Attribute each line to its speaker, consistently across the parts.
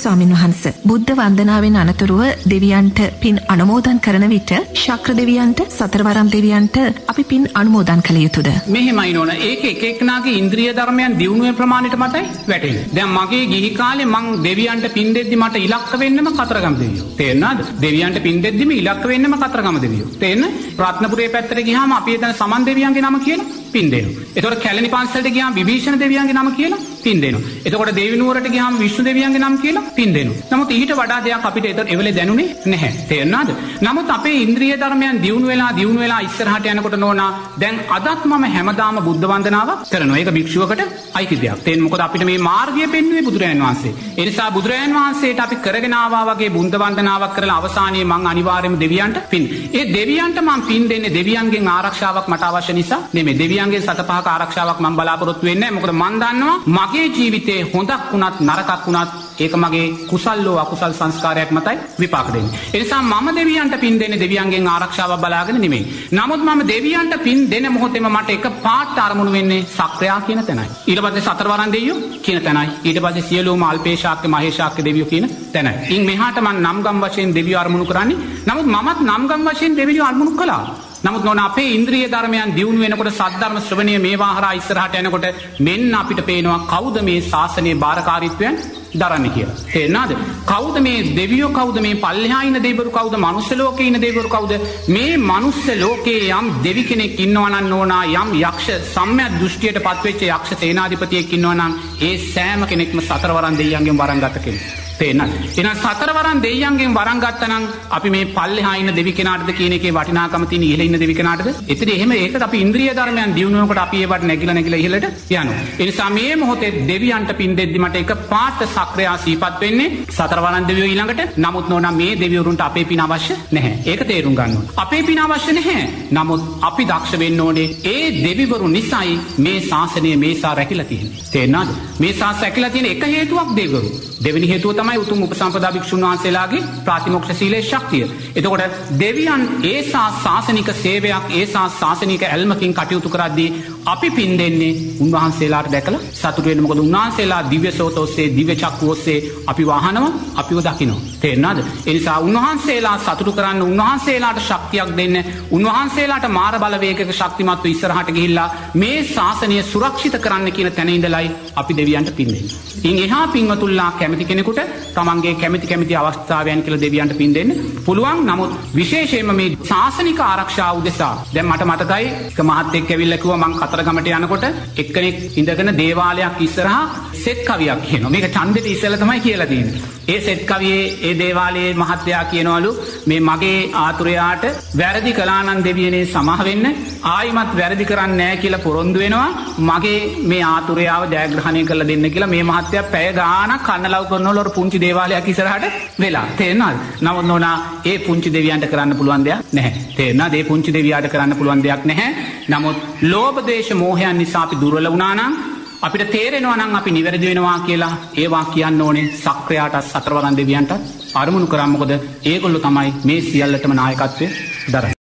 Speaker 1: ස්වාමින් වහන්සේ බුද්ධ වන්දනාවෙන් අනතුරුව දෙවියන්ට පින් අනුමෝදන් කරන විට ශක්‍ර දෙවියන්ට සතරවරම් දෙවියන්ට අපි පින් අනුමෝදන් කළ යුතුද?
Speaker 2: මෙහෙමයි නෝන. ඒක එක එක්කෙනාගේ ඉන්ද්‍රිය ධර්මයන් දියුණුවේ ප්‍රමාණයට මතයි වැටෙන්නේ. දැන් මගේ ගිහි කාලේ මං දෙවියන්ට පින් දෙද්දි මට ඉලක්ක වෙන්නම කතරගම දෙවියෝ. තේරෙනවද? දෙවියන්ට පින් දෙද්දිම ඉලක්ක වෙන්නම කතරගම දෙවියෝ. තේරෙන්නේ? රත්නපුරේ පැත්තට ගියාම අපි එතන සමන් දෙවියන්ගේ නම කියලා පින් දෙනවා. එතකොට කැලණි පන්සලට ගියාම විභීෂණ දෙවියන්ගේ නම කියලා පින් දෙනවා. එතකොට දේවිනුවරට ගියාම විෂ්ණු දෙවියන්ගේ නම කියලා පින් දෙනවා. නමුත් ඊට වඩා දෙයක් අපිට එවෙලේ දැනුනේ නැහැ. තේරෙනවද? නමුත් අපේ ඉන්ද්‍රිය ධර්මයන් දියුණු වෙලා ඉස්සරහට යනකොට නෝනා දැන් අදත් මම හැමදාම බුද්ධ වන්දනාවක් කරනවා. ඒක භික්ෂුවකට අයිති දෙයක්. තේරෙන්නේ මොකද අපිට මේ මාර්ගය පෙන්වුවේ බුදුරජාණන් වහන්සේ. ඒ නිසා බුදුරජාණන් වහන්සේට අපි කරගෙන ආවා වගේ බුද්ධ වන්දනාවක් කරලා අවසානයේ මං අනිවාර්යයෙන්ම දෙවියන්ට පින්. ඒ දෙවියන්ට මං පින් දෙන්නේ දෙවියන්ගෙන් ආරක්ෂාවක් මට අවශ්‍ය නිසා නෙමෙයි. දෙවියන්ගේ සතපහක ආරක්ෂාවක් මම බලාපොරොත්තු වෙන්නේ නැහැ. මොකද මම දන්නවා මගේ ජීවිතේ හොඳක් වුණත් නරකක් වුණත් ඒක මගේ කුසල්ලෝ අකුසල් සංස්කාරයක් මතයි විපාක දෙන්නේ. ඒ නිසා මම දෙවියන්ට පින් දෙන්නේ දෙවියන්ගෙන් ආරක්ෂාවක් බලාගෙන නෙමෙයි. නමුත් මම දෙවියන්ට පින් දෙන මොහොතේම මට එක පාට අරමුණු වෙන්නේ සක්‍රයා කියන තැනයි. ඊට පස්සේ සතරවරන් දෙවියෝ කියන තැනයි. ඊට පස්සේ සියලුම අල්පේශාක්‍ය මහේශාක්‍ය දෙවියෝ කියන තැනයි. ඉන් මෙහාට මම නම් ගම් වශයෙන් දෙවියෝ අරමුණු කරන්නේ. නමුත් මමත් නම් ගම් වශයෙන් දෙවියෝ අරමුණු කළා. නමුත් නෝන අපේ ඉන්ද්‍රිය ධර්මයන් දියුණු වෙනකොට සද්ධර්ම ශ්‍රවණය මේවා හරහා ඉස්සරහට යනකොට මෙන්න අපිට පේනවා කවුද මේ ශාසනයේ බාරකාරීත්වයන් දරන්නේ කියලා. තේරෙනවද? කවුද මේ දෙවියෝ කවුද මේ පල්ලෙහා ඉන්න දෙවිවරු කවුද මනුස්ස ලෝකේ ඉන්න දෙවිවරු කවුද මේ මනුස්ස ලෝකේ යම් දෙවි කෙනෙක් ඉන්නවා නම් නෝනා යම් යක්ෂ සම්‍යක් දෘෂ්ටියට පත්වෙච්ච යක්ෂ සේනාධිපතියෙක් ඉන්නවා නම් ඒ සෑම කෙනෙක්ම සතරවරන් දෙවියන්ගෙන් වරන් ගත කෙනෙක්. තේරෙනවද? එහෙනම් සතරවරන් දෙවියන්ගෙන් වරන් ගත්තා නම් අපි මේ පල්ලෙහා ඉන්න දෙවි කෙනාටද කියන එකේ වටිනාකම තියෙන ඉහළ ඉන්න දෙවි කෙනාටද? එතන එහෙම ඒකට අපි ඉන්ද්‍රිය ධර්මයන් දියුණු වෙනකොට අපි ඒවට නැగిලා ඉහළට යනවා. ඒ නිසා මේ මොහොතේ දෙවියන්ට පින් දෙද්දි මට එක පාට සක්‍රියා සීපත් වෙන්නේ සතරවරන් දෙවියෝ ඊළඟට. නමුත් නෝනා මේ දෙවිවරුන්ට අපේ පින අවශ්‍ය නැහැ. ඒක තේරුම් ගන්න ඕනේ. අපේ පින අවශ්‍ය නැහැ. නමුත් අපි දක්ෂ වෙන්න ඕනේ ඒ දෙවිවරු නිසායි මේ ශාසනය මේසා රැකිලා තියෙන්නේ. තේරෙනවද? මේ ශාසනය රැකිලා තියෙන එක හේතුවක් දෙවිවරු. දෙවෙනි හේතුව තමයි උතුම් උපසම්පදා භික්ෂුන් වහන්සේලාගේ ප්‍රාතිමොක්ෂ සීලේ ශක්තිය. එතකොට දෙවියන් ඒසා ශාසනික සේවයක් ඒසා ශාසනික ඇල්මකින් කටයුතු කරද්දී අපි පින් දෙන්නේ උන්වහන්සේලාට දැකලා සතුටු වෙන්න. මොකද උන්වහන්සේලා දිව්‍ය සෝත ඔස්සේ දිව්‍ය චක්කු ඔස්සේ අපිව අහනවා අපිව දකිනවා. තේරෙනවද? ඒ නිසා උන්වහන්සේලා සතුටු කරන්න උන්වහන්සේලාට ශක්තියක් දෙන්න උන්වහන්සේලාට මාර බලවේගයක ශක්තිමත්ව ඉස්සරහට ගිහිල්ලා මේ ශාසනය සුරක්ෂිත කරන්න කියන තැන ඉඳලයි අපි දෙවියන්ට පින් දෙන්නේ. ඉන් එහා පින්වතුන්ලා කැමති කෙනෙකුට තමන්ගේ කැමති අවස්ථාවයන් කියලා දෙවියන්ට පින් දෙන්න පුළුවන්. නමුත් විශේෂයෙන්ම මේ ශාසනික ආරක්ෂාව උදෙසා දැන් මට මතකයි එක මහත්තයෙක් ඇවිල්ලා කිව්වා මං කතරගමට යනකොට එක්කෙනෙක් ඉඳගෙන දේවාලයක් ඉස්සරහා සෙත් කවියක් කියනවා. මේක ඡන්දෙට ඉස්සෙල්ලා තමයි කියලා තියෙන්නේ. ඒ සෙත් කවියේ ඒ දේවාලයේ මහත්තයා කියනවලු මේ මගේ ආතුරයාට වැරදි කළා නම් දෙවියනේ සමහ වෙන්න ආයිමත් වැරදි කරන්නේ නැහැ කියලා පොරොන්දු වෙනවා. මගේ මේ ආතුරයාව ජයග්‍රහණය කරලා දෙන්න කියලා මේ මහත්තයා පැය ගාණක් කන්නලව් කරනවලු පුංචි දේවාලයක් ඉස්සරහට වෙලා. තේරෙනවද? නමුත් නෝනා ඒ පුංචි දෙවියන්ට කරන්න පුළුවන් දෙයක් නැහැ. තේරෙනවද? ඒ පුංචි දෙවියාට කරන්න පුළුවන් දෙයක් නැහැ. නමුත් ලෝභ දේශ මොහයන් නිසා අපි දුර්වල වුණා නම් අපිට තේරෙනවා නම් අපි නිවැරදි වෙනවා කියලා ඒවා කියන්න ඕනේ සක්‍රයාට සතරවරන් දෙවියන්ට අරමුණු කරා. මොකද ඒගොල්ලෝ තමයි මේ සියල්ලටම නායකත්වය දරන්නේ.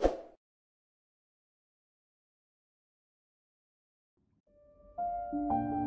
Speaker 3: Thank you.